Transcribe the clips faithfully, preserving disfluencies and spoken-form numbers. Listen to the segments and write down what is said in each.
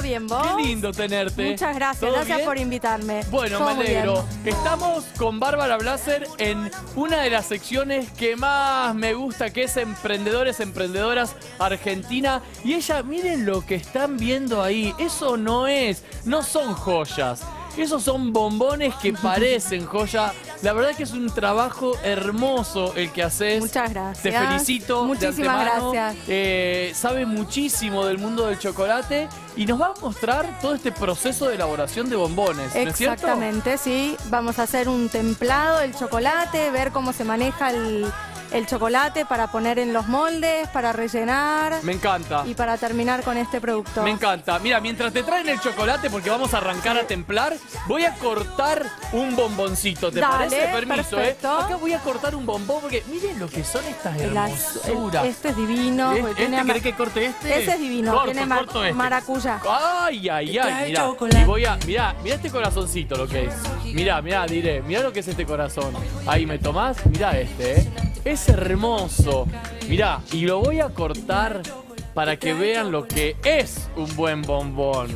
bien, ¿vos? Qué lindo tenerte. Muchas gracias, gracias bien? por invitarme. Bueno, Todo me muy alegro. bien. Estamos con Bárbara Blaser en una de las secciones que más me gusta, que es Emprendedores, Emprendedoras Argentina. Y ella, miren lo que están viendo ahí. Eso no es, no son joyas. Esos son bombones que parecen joya. La verdad es que es un trabajo hermoso el que haces. Muchas gracias. Te felicito. Muchísimas de antemano. gracias. Eh, sabe muchísimo del mundo del chocolate y nos va a mostrar todo este proceso de elaboración de bombones, ¿no es cierto? Exactamente, sí. Vamos a hacer un templado del chocolate, ver cómo se maneja el, el chocolate para poner en los moldes, para rellenar. Me encanta. Y para terminar con este producto. Me encanta. Mira, mientras te traen el chocolate, porque vamos a arrancar a templar, voy a cortar un bomboncito. ¿Te Dale, parece? Permiso, perfecto. ¿eh? Acá voy a cortar un bombón porque miren lo que son estas El az- hermosuras. el- este es divino. ¿Eh? porque ¿Este tiene ama- querés que corte este? Ese es divino, Corto, tiene mar- corto este. maracuyá. Ay, ay, ay, mirá. Y voy a, mirá, mirá este corazoncito lo que es. Mirá, mirá, diré, mirá lo que es este corazón. Ahí, ¿me tomás? Mirá este, ¿eh? Es hermoso. Mirá, y lo voy a cortar para que vean lo que es un buen bombón.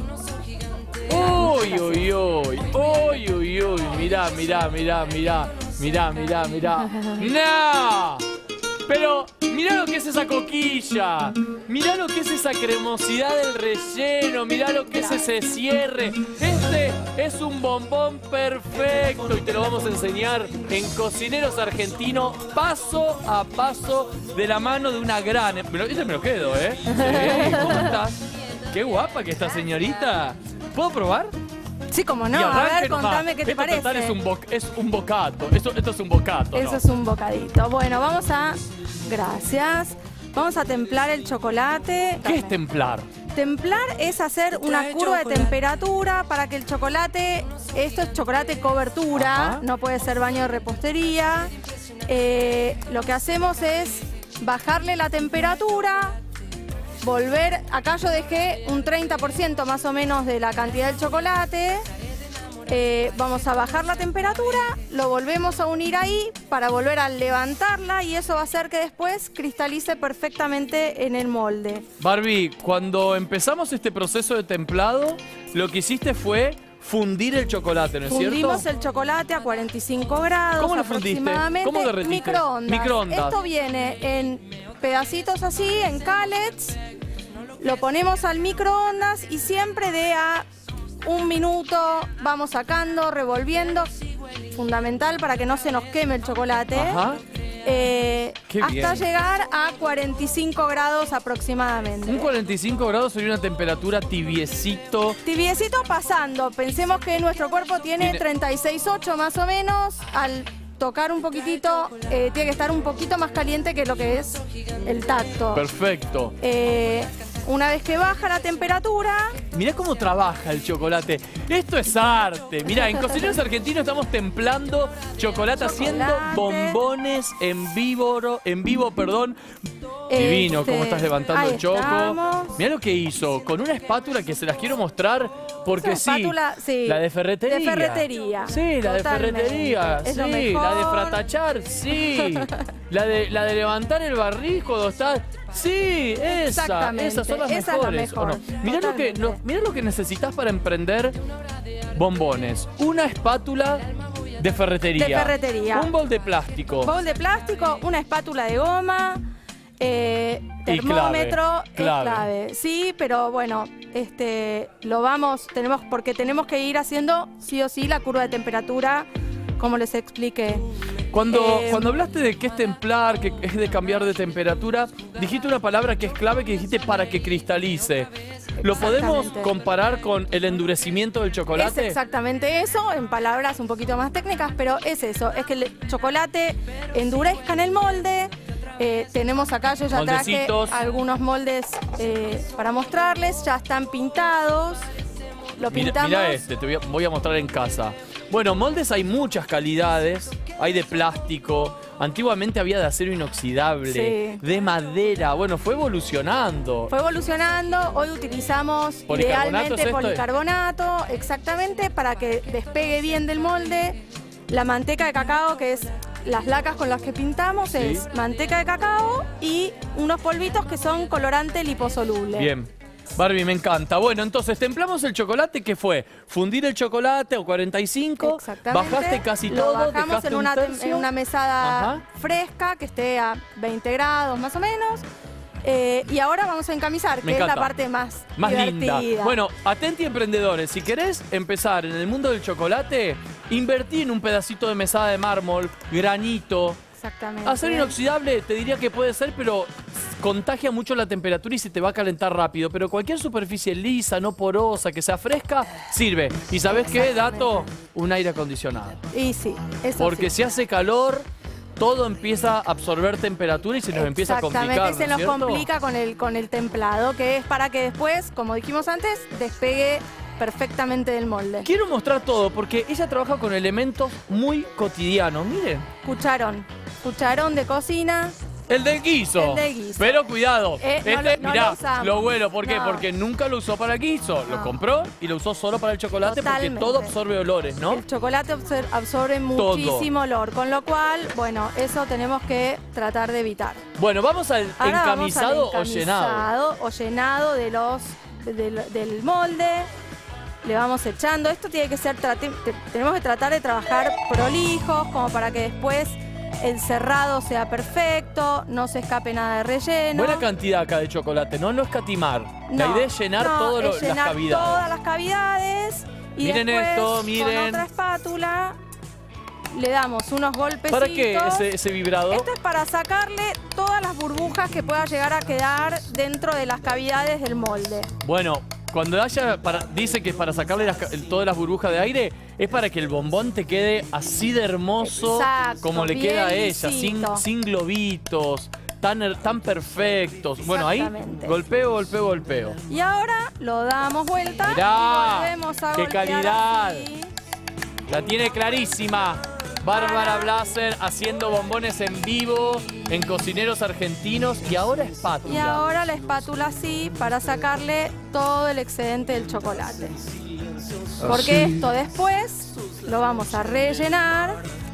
Uy, uy, uy, uy, uy, uy, mirá, mirá, mirá, mirá, mirá, mirá, mirá. ¡No! Pero mirá lo que es esa coquilla, mirá lo que es esa cremosidad del relleno, mirá lo que es ese cierre. Este es un bombón perfecto y te lo vamos a enseñar en Cocineros Argentinos paso a paso de la mano de una gran... Me lo- Este me lo quedo, ¿eh? Sí, ¿cómo estás? Qué guapa que esta señorita. ¿Puedo probar? Sí, como no. Y A arranque ver, nomás. contame qué te Esto total parece. Es un, bo- es un bocato. Esto, esto es un bocato, Eso ¿no? es un bocadito. Bueno, vamos a... Gracias. Vamos a templar el chocolate. ¿Qué es templar? Templar es hacer una curva de temperatura para que el chocolate... Esto es chocolate cobertura, Ajá. no puede ser baño de repostería. Eh, lo que hacemos es bajarle la temperatura, volver... Acá yo dejé un treinta por ciento más o menos de la cantidad del chocolate. Eh, vamos a bajar la temperatura, lo volvemos a unir ahí para volver a levantarla y eso va a hacer que después cristalice perfectamente en el molde. Barbie, cuando empezamos este proceso de templado, lo que hiciste fue fundir el chocolate, ¿no es Fundimos cierto? el chocolate a cuarenta y cinco grados ¿Cómo lo fundiste? aproximadamente. ¿Cómo derretiste? Microondas. Microondas. Esto viene en pedacitos así, en callets. Lo ponemos al microondas y siempre de a un minuto vamos sacando, revolviendo. Fundamental para que no se nos queme el chocolate. Ajá. Eh, Qué hasta bien. llegar a cuarenta y cinco grados aproximadamente. Un cuarenta y cinco grados sería una temperatura tibiecito. Tibiecito pasando. Pensemos que nuestro cuerpo tiene Tiene- treinta y seis punto ocho más o menos. Al tocar un poquitito, eh, tiene que estar un poquito más caliente que lo que es el tacto. Perfecto. Eh, una vez que baja la temperatura, Mirá cómo trabaja el chocolate. Esto es arte. Mirá, en Cocineros Argentinos estamos templando chocolate, haciendo Chocolate. bombones en vivo, en vivo, perdón. Divino, Este, cómo estás levantando ahí el choco. estamos. Mirá lo que hizo, con una espátula que se las quiero mostrar porque Esa sí. espátula, sí. La de ferretería. De ferretería. Sí, la de Totalmente. ferretería. Es lo Sí, mejor. la de fratachar, sí. la, de, la de levantar el barril cuando está... Sí, esa, Exactamente, esas son las esa es la mejores. ¿o mejor, no? Mirá lo, que, totalmente. lo- mirá lo que necesitas para emprender bombones. Una espátula de ferretería. De ferretería. Un bol de plástico. bowl de plástico, una espátula de goma, eh, Y termómetro, clave, es clave. clave. Sí, pero bueno, este, lo vamos, tenemos, porque tenemos que ir haciendo sí o sí la curva de temperatura, como les expliqué. Cuando, Eh, cuando hablaste de que es templar, que es de cambiar de temperatura, dijiste una palabra que es clave, que dijiste para que cristalice. ¿Lo podemos Exactamente. comparar con el endurecimiento del Es chocolate? exactamente eso, en palabras un poquito más técnicas, pero es eso, es que el chocolate endurezca en el molde. Eh, tenemos acá, yo ya traje Moldecitos. algunos moldes eh, para mostrarles, ya están pintados. Lo Mira, pintamos. mira este, te voy a, voy a mostrar en casa. Bueno, moldes hay muchas calidades. Hay de plástico. Antiguamente había de acero inoxidable, Sí. de madera. Bueno, fue evolucionando. Fue evolucionando, hoy utilizamos ¿Policarbonato idealmente es esto? policarbonato, exactamente, para que despegue bien del molde. La manteca de cacao, que es las lacas con las que pintamos, Sí. es manteca de cacao y unos polvitos que son colorante liposoluble. Bien. Barbie, me encanta. Bueno, entonces, templamos el chocolate, ¿qué fue? Fundir el chocolate o cuarenta y cinco. Exactamente. Bajaste casi Lo todo. bajamos en un una, tercio. en una mesada Ajá. fresca, que esté a veinte grados más o menos. Eh, y ahora vamos a encamisar, Me que encanta. es la parte más, Más divertida. linda. Bueno, atenti emprendedores, si querés empezar en el mundo del chocolate, invertí en un pedacito de mesada de mármol, granito. Exactamente. Acero inoxidable te diría que puede ser, pero contagia mucho la temperatura y se te va a calentar rápido. Pero cualquier superficie lisa, no porosa, que sea fresca, sirve. ¿Y sabés qué, dato? Un aire acondicionado. Y sí, eso Porque sí. si hace calor, todo empieza a absorber temperatura y se nos empieza a complicar, Exactamente, se ¿no nos es cierto? complica con el, con el templado, que es para que después, como dijimos antes, despegue perfectamente del molde. Quiero mostrar todo porque ella trabaja con elementos muy cotidianos. Miren. Cucharón. Cucharón de cocina. El del guiso. El del guiso. Pero cuidado. Eh, no este, lo- no mirá, lo usamos. lo bueno. ¿Por qué? No. Porque nunca lo usó para el guiso. Lo No. compró y lo usó solo para el chocolate Totalmente. porque todo absorbe olores, ¿no? El chocolate absor- absorbe Todo. muchísimo olor, con lo cual, bueno, eso tenemos que tratar de evitar. Bueno, vamos al Ahora encamisado, vamos al o llenado. encamisado o llenado de los, del, del molde. Le vamos echando. Esto tiene que ser, trate- te- tenemos que tratar de trabajar prolijos, como para que después el cerrado sea perfecto, no se escape nada de relleno. Buena cantidad acá de chocolate, ¿no? No escatimar. La No, idea es llenar no, todas es llenar las cavidades. todas las cavidades. Y Miren después, esto, miren. con otra espátula le damos unos golpecitos. ¿Para qué ese, ese vibrador? Esto es para sacarle todas las burbujas que pueda llegar a quedar dentro de las cavidades del molde. Bueno, cuando haya, para, dice que para sacarle las ca- todas las burbujas de aire, es para que el bombón te quede así de hermoso Exacto, como le bien queda a ella, sin, lisito. sin globitos, tan, her- tan perfectos. Bueno, ahí Exactamente. golpeo, golpeo, golpeo. Y ahora lo damos vuelta Mirá, y volvemos a qué golpear calidad. así. La tiene clarísima. Bárbara Blaser haciendo bombones en vivo en Cocineros Argentinos y ahora espátula. Y ahora la espátula así para sacarle todo el excedente del chocolate. Porque Así. esto después lo vamos a rellenar.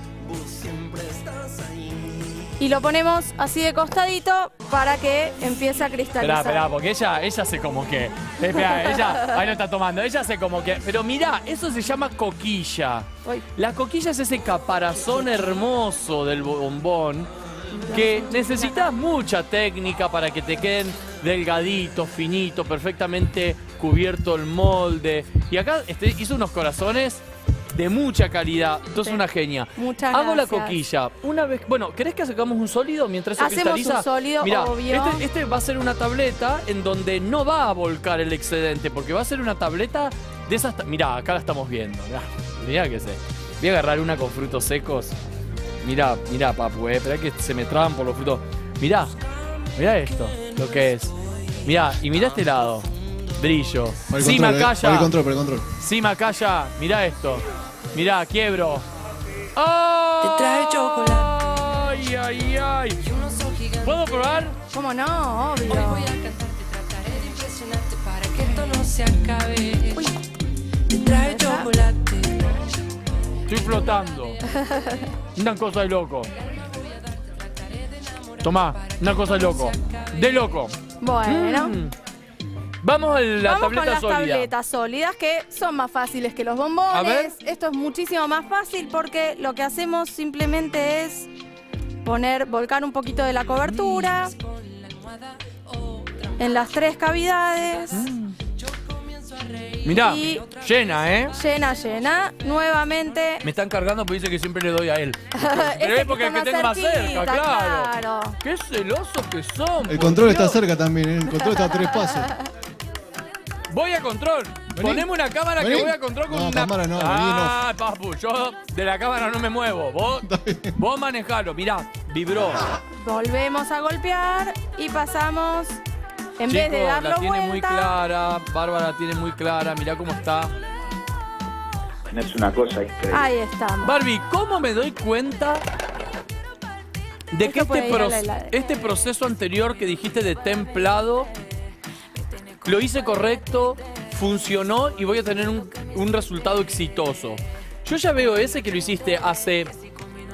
Y lo ponemos así de costadito para que empiece a cristalizar. Esperá, esperá, porque ella, ella hace como que. Esperá, ella. Ahí lo está tomando. Ella hace como que. Pero mirá, eso se llama coquilla. Uy. La coquilla es ese caparazón hermoso del bombón que necesitas mucha técnica para que te queden delgaditos, finitos, perfectamente cubierto el molde. Y acá este, hizo unos corazones de mucha calidad. Tú sos Sí. una genia. Muchas Hago la gracias. coquilla. Una vez. Bueno, ¿querés que sacamos un sólido mientras se Hacemos cristaliza? un sólido, Mirá, obvio. Este, este va a ser una tableta en donde no va a volcar el excedente, porque va a ser una tableta de esas. ta- Mirá, acá la estamos viendo. Mirá, mirá que sé. Voy a agarrar una con frutos secos. Mirá, mirá, papu, eh. Esperá que se me traban por los frutos. Mirá, mirá esto, lo que es. Mirá, y mirá este lado. Brillo. Por el Sí, control, eh. Macaya. Por el control, por el control. Sí, Macaya, mirá esto. Mirá, quiebro. ¡Oh! Te trae chocolate. ¡Ay, ay, ay! ¿Puedo probar? ¿Cómo no? Hoy Obvio. voy a cantarte, trataré de impresionarte para que esto no se acabe. Te trae chocolate. Estoy flotando. Una cosa de loco. Tomá, una cosa de loco. De loco. Bueno. Mm. Vamos a la Vamos tableta con las sólida. tabletas sólidas que son más fáciles que los bombones. A ver. Esto es muchísimo más fácil porque lo que hacemos simplemente es poner, volcar un poquito de la cobertura en las tres cavidades. Mirá, Y- llena, ¿eh? Llena, llena. Nuevamente. Me están cargando porque dice que siempre le doy a él. Pero Este es porque que el que está tengo más cerca, cerquita, claro. claro. Qué celosos que son. El por control está Dios. cerca también, ¿eh? El control está a tres pasos. Voy a control. Vení. Poneme una cámara Vení. que voy a control con No, una. cámara no, vení, Ah, papu, yo de la cámara no me muevo. Vos, Está bien. vos manejalo. Mirá, vibró. Volvemos a golpear y pasamos. En vez de Chicos, darlo la tiene muy vuelta. clara. Bárbara la tiene muy clara. Mirá cómo está. Es una cosa increíble. Ahí estamos. Barbie, ¿cómo me doy cuenta de que Esto puede este, ir a la proce- heladera. este proceso anterior que dijiste de templado lo hice correcto, funcionó y voy a tener un, un resultado exitoso? Yo ya veo ese que lo hiciste hace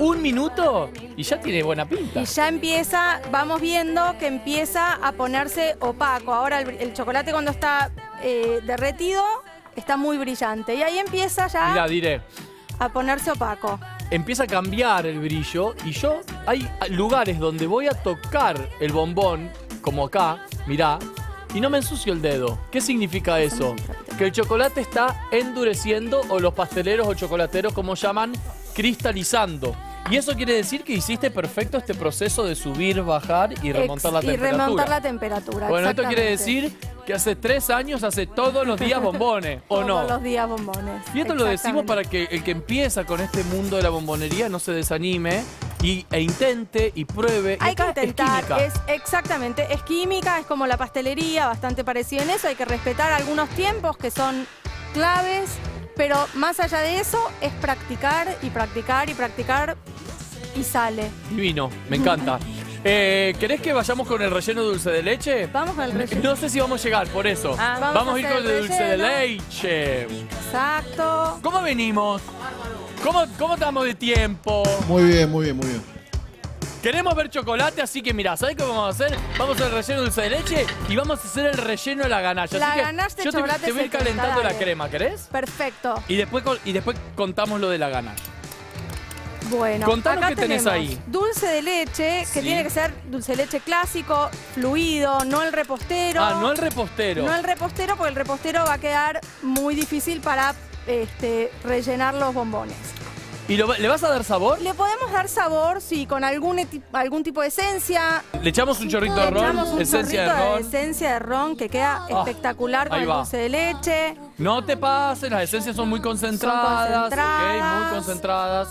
un minuto y ya tiene buena pinta. Y ya empieza, vamos viendo que empieza a ponerse opaco. Ahora el, el chocolate cuando está eh, derretido está muy brillante. Y ahí empieza ya Mirá, diré. a ponerse opaco. Empieza a cambiar el brillo y yo, hay lugares donde voy a tocar el bombón, como acá, mirá, y no me ensucio el dedo. ¿Qué significa eso? Que el chocolate está endureciendo, o los pasteleros o chocolateros, como llaman, cristalizando. Y eso quiere decir que hiciste perfecto este proceso de subir, bajar y remontar la Ex- y temperatura. remontar la temperatura, Bueno, esto quiere exactamente. decir que hace tres años hace todos los días bombones, ¿o no? Todos los días bombones. Y esto lo decimos Exactamente. para que el que empieza con este mundo de la bombonería no se desanime y, e intente y pruebe. Y Hay que acá es intentar, química. es, exactamente, es química, es como la pastelería, bastante parecido en eso, hay que respetar algunos tiempos que son claves, pero más allá de eso es practicar y practicar y practicar y sale. Divino, me encanta. Eh, ¿Querés que vayamos con el relleno de dulce de leche? Vamos con el relleno. No sé si vamos a llegar, por eso. Ah, vamos vamos a a ir hacer con el el dulce de relleno. leche. Exacto. ¿Cómo venimos? ¿Cómo, ¿Cómo estamos de tiempo? Muy bien, muy bien, muy bien. Queremos ver chocolate, así que mirá, ¿sabés qué vamos a hacer? Vamos a hacer el relleno de dulce de leche y vamos a hacer el relleno de la ganache. La así que ganache de yo te, chocolate te voy a ir secreta, calentando la dale. crema, ¿querés? Perfecto. Y después, con- y después contamos lo de la ganache. Bueno, Contanos acá qué tenés tenemos ahí. dulce de leche, que Sí. tiene que ser dulce de leche clásico, fluido, no el repostero. Ah, no el repostero. No el repostero, porque el repostero va a quedar muy difícil para este, rellenar los bombones. ¿Y lo- le vas a dar sabor? Le podemos dar sabor, sí, con algún, eti- algún tipo de esencia. Le echamos un chorrito Le de ron, echamos un esencia de chorrito ron. esencia de ron que queda Ah, espectacular con ahí el va. dulce de leche. No te pases, las esencias son muy concentradas. concentradas. ok, muy concentradas.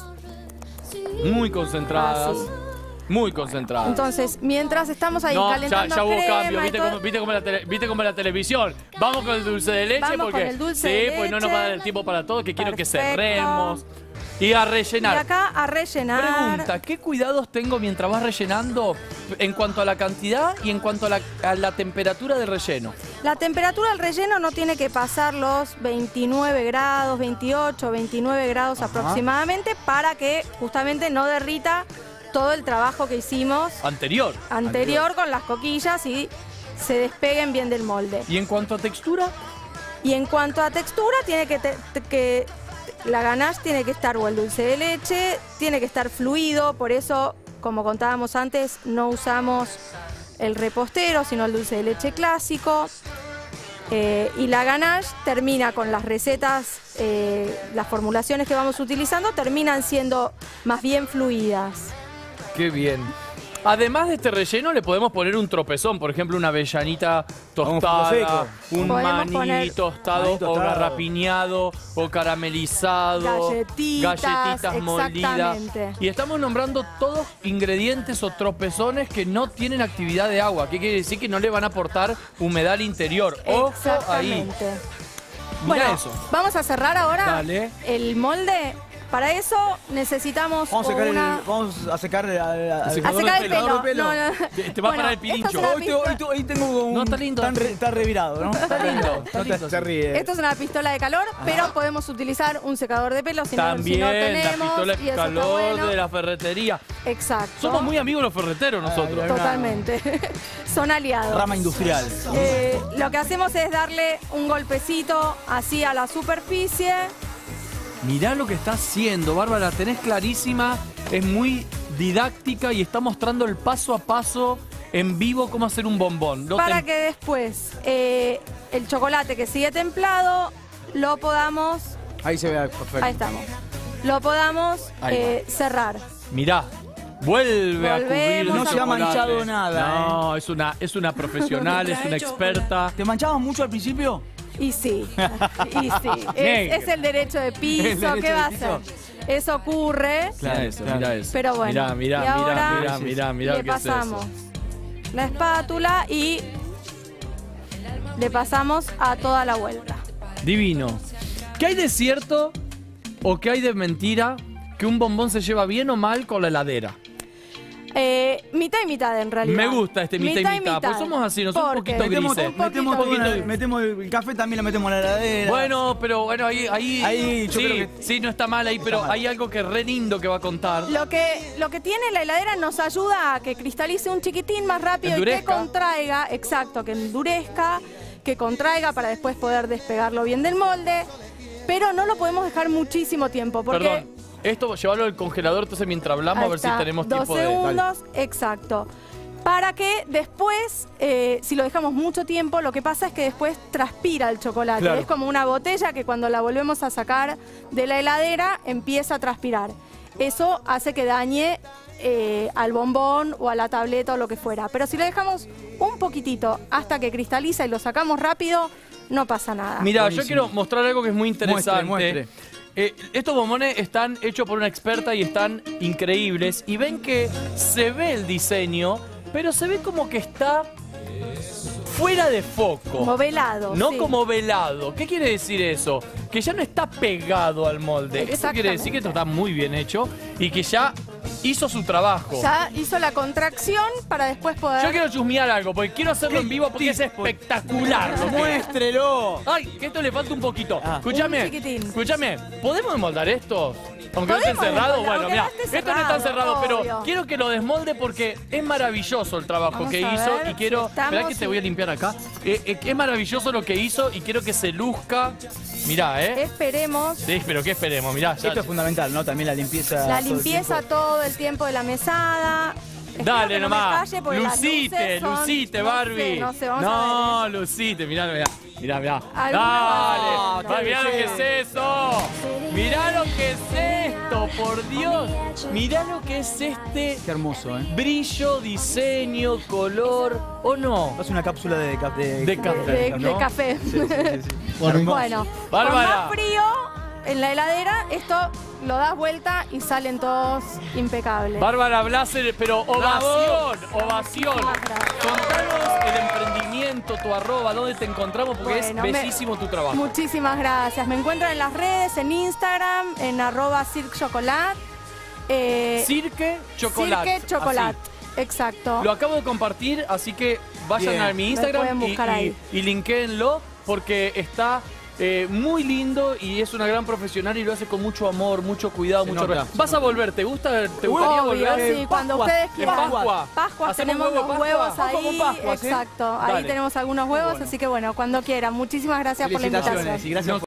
Muy concentradas. Así. Muy concentradas. Entonces, mientras estamos ahí no, ya, calentando ya hubo crema cambio, y ¿viste todo- cómo, viste, cómo la tele- ¿viste cómo la televisión? Vamos con el dulce de leche Vamos con porque el dulce sí, de pues no nos va a dar el leche. tiempo para todo, que quiero que Perfecto. cerremos. Y a Y rellenar. acá a rellenar. Pregunta, ¿qué cuidados tengo mientras vas rellenando en cuanto a la cantidad y en cuanto a la, a la temperatura de relleno? La temperatura del relleno no tiene que pasar los veintinueve grados, veintiocho, veintinueve grados aproximadamente para que justamente no derrita todo el trabajo que hicimos Anterior. anterior con las coquillas y se despeguen bien del molde. Y en cuanto a textura, Y en cuanto a textura, tiene que, te- te- que la ganache tiene que estar, o el dulce de leche, tiene que estar fluido, por eso, como contábamos antes, no usamos el repostero, sino el dulce de leche clásico. Eh, y la ganache termina con las recetas, eh, las formulaciones que vamos utilizando, terminan siendo más bien fluidas. qué bien. Además de este relleno, le podemos poner un tropezón, por ejemplo, una avellanita tostada, seco. un Podemos maní poner- tostado Maní o tostado. garrapiñado o caramelizado, Galletitas, galletitas molidas. exactamente. Y estamos nombrando todos ingredientes o tropezones que no tienen actividad de agua. ¿Qué quiere decir? Que no le van a aportar humedad al interior. Ojo ahí. Exactamente. Mira Bueno, eso. vamos a cerrar ahora Dale. el molde. Para eso necesitamos Vamos a secar, una... el, vamos a secar el, al- al- El a secador secar de el pelo. pelo. No, no. Te- te va a parar el Bueno, pirincho. esto es una Hoy, te- hoy, te- hoy tengo un... No, está lindo. Está, re- está revirado, ¿no? Está lindo, está No te- lindo, se sí. ríe. Esto es una pistola de calor, pero podemos utilizar un secador de pelo si no, si También no la tenemos. pistola y de eso está calor bueno. de la ferretería. Exacto. Somos muy amigos los ferreteros nosotros. Ay, Totalmente. Son aliados. Rama industrial. Eh, lo que hacemos es darle un golpecito así a la superficie. Mirá lo que está haciendo, Bárbara, la tenés clarísima, es muy didáctica y está mostrando el paso a paso en vivo cómo hacer un bombón. Lo Para tem- que después eh, el chocolate que sigue templado lo podamos. Ahí se ve perfecto. Ahí estamos. Lo podamos Ahí eh, cerrar. Mirá, vuelve a cubrir el Volvemos No se ha chocolate. manchado nada, No, es una, es una profesional, es una experta. ¿Te manchabas mucho al principio? Y sí, y sí. Negro. Es, es el derecho de piso, El derecho ¿qué de va a piso. hacer? Eso ocurre, Mira eso, Claro. mira eso. pero bueno. Mirá, mirá, y mirá, ahora mirá, mirá, mirá le lo que es eso. pasamos la espátula y le pasamos a toda la vuelta. Divino. ¿Qué hay de cierto o qué hay de mentira que un bombón se lleva bien o mal con la heladera? Eh, mitad y mitad en realidad. Me gusta este mitad, y mitad, porque somos así, no somos un Porque poquito Metemos, grises. un poquito metemos, todo gris. en la- metemos el café, también lo metemos en la heladera. Bueno, pero bueno, ahí, ahí, Ahí, yo sí, creo que- sí, no está mal ahí, pero mal. hay algo que re lindo que va a contar. Lo que, lo que tiene la heladera nos ayuda a que cristalice un chiquitín más rápido y que Endurezca. contraiga, exacto, que endurezca, que contraiga para después poder despegarlo bien del molde. Pero no lo podemos dejar muchísimo tiempo porque... Perdón, esto llevarlo al congelador, entonces mientras hablamos Ahí a ver está, si tenemos dos tiempo de... segundos, exacto. Para que después, eh, si lo dejamos mucho tiempo, lo que pasa es que después transpira el chocolate. Claro. Es como una botella que cuando la volvemos a sacar de la heladera empieza a transpirar. Eso hace que dañe eh, al bombón o a la tableta o lo que fuera. Pero si lo dejamos un poquitito hasta que cristaliza y lo sacamos rápido, no pasa nada. Mira, yo Buenísimo. quiero mostrar algo que es muy interesante. Muestre, muestre. Eh, estos bombones están hechos por una experta y están increíbles. Y ven que se ve el diseño, pero se ve como que está fuera de foco. Como velado. No sí. como velado. ¿Qué quiere decir eso? Que ya no está pegado al molde. Eso quiere decir que esto está muy bien hecho y que ya hizo su trabajo. Ya hizo la contracción para después poder... Yo quiero chusmear algo, porque quiero hacerlo en vivo porque es espectacular. lo que- ¡Muéstrelo! Ay, que esto le falta un poquito. Ah. Escúchame, Un chiquitín. escúchame, ¿podemos desmoldar esto? Aunque no esté Podemos encerrado, desmoldar, bueno, aunque mira, no esté esto no está cerrado, encerrado, pero obvio. quiero que lo desmolde porque es maravilloso el trabajo Vamos que a hizo ver y quiero... si estamos Esperá que te voy a limpiar acá. Eh, eh, es maravilloso lo que hizo y quiero que se luzca. Mirá, ¿eh? Esperemos. Sí, pero ¿qué esperemos? Mirá, ya... Esto es fundamental, ¿no? También la limpieza. La todo el limpieza tiempo. todo el tiempo de la mesada. Espero Dale que no me nomás, falle porque las lucite, luces son- lucite, no Barbie. sé, no sé, vamos a no, ver. lucite, mirá, mirá, mirá, mirá. Alguna Dale, va a va, mirá lo que es eso. Mirá lo que es esto, por Dios. Mirá lo que es este Qué hermoso, ¿eh? brillo, diseño, color, ¿o no? Es una cápsula de, ca- de, De café. De, de ¿no? café. Sí, sí, sí, sí. Bueno, Bueno, Bárbara. con más frío en la heladera, esto lo das vuelta y salen todos impecables. Bárbara Blaser, pero ovación, ovación. Muchísimas gracias. Contanos el emprendimiento, tu arroba, dónde te encontramos, porque Bueno, es me- bellísimo tu trabajo. Muchísimas gracias. Me encuentran en las redes, en Instagram, en arroba Cirque Chocolat. Eh, Cirque Chocolate. Cirque Chocolat. así. Exacto. Lo acabo de compartir, así que vayan Bien. a mi Me Instagram pueden y, buscar y, ahí. y linkéenlo porque está eh, muy lindo y es una gran profesional y lo hace con mucho amor, mucho cuidado, Se mucho nota, respeto. se ¿Vas a volver? ¿Te gusta? ¿Te gustaría Obvio, volver? sí, cuando Pascua. ustedes En quieran. Pascua. Pascuas ¿Hacemos tenemos huevo los Pascua? huevos Pascua ahí. con Pascuas, ¿eh? Exacto. Ahí Dale. tenemos algunos huevos, así que bueno, cuando quieran. Muchísimas gracias por la Felicitaciones invitación. y gracias por